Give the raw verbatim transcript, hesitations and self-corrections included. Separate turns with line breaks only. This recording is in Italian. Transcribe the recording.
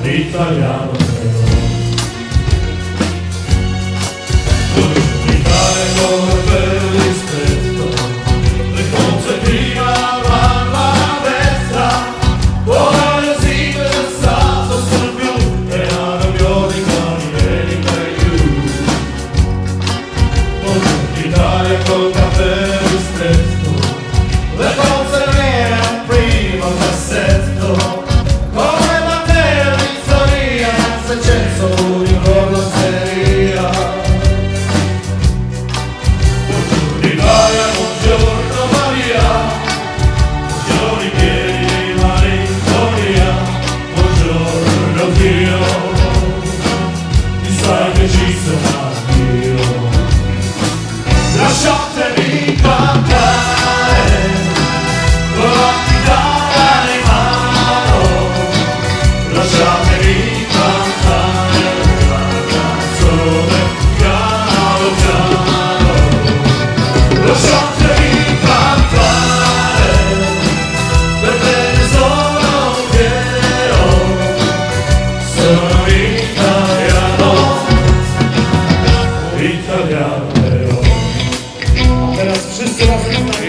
italiano però. Comunicare come per rispetto, le cose prima alla destra, ora l'esime del stato sul blu e la rabbionica di più. Comunicare col caffè ristretto, le cose mie prima al cassetto, di corloseria. Buongiorno Italia, buongiorno Maria, buongiorno i piedi di malinconia, buongiorno Dio, mi sai che ci sono anch'io. Lasciatemi cantare con la chitarra in mano, lasciatemi lasciatemi cantare, per bene sono fiero, sono italiano, italiano però. Teraz wszyscy razem